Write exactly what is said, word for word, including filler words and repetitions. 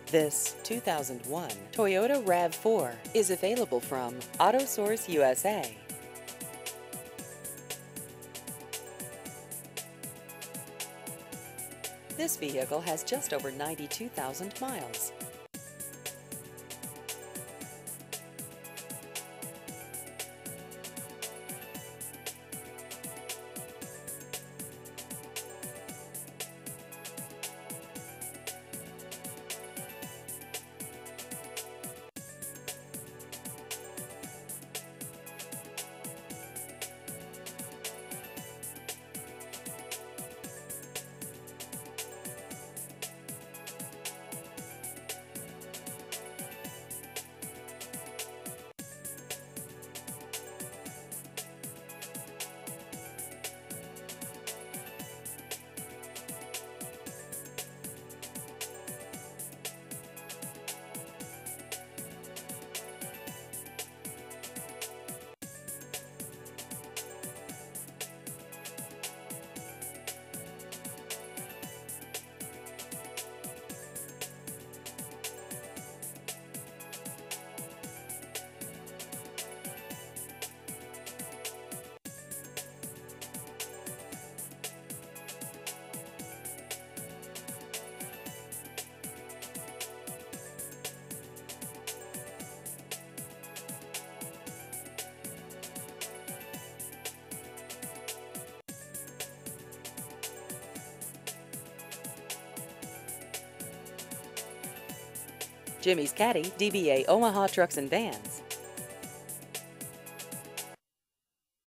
This two thousand one Toyota RAV four is available from AutoSource U S A. This vehicle has just over ninety-two thousand miles. Jimmy's Caddy, D B A Omaha Trucks and Vans,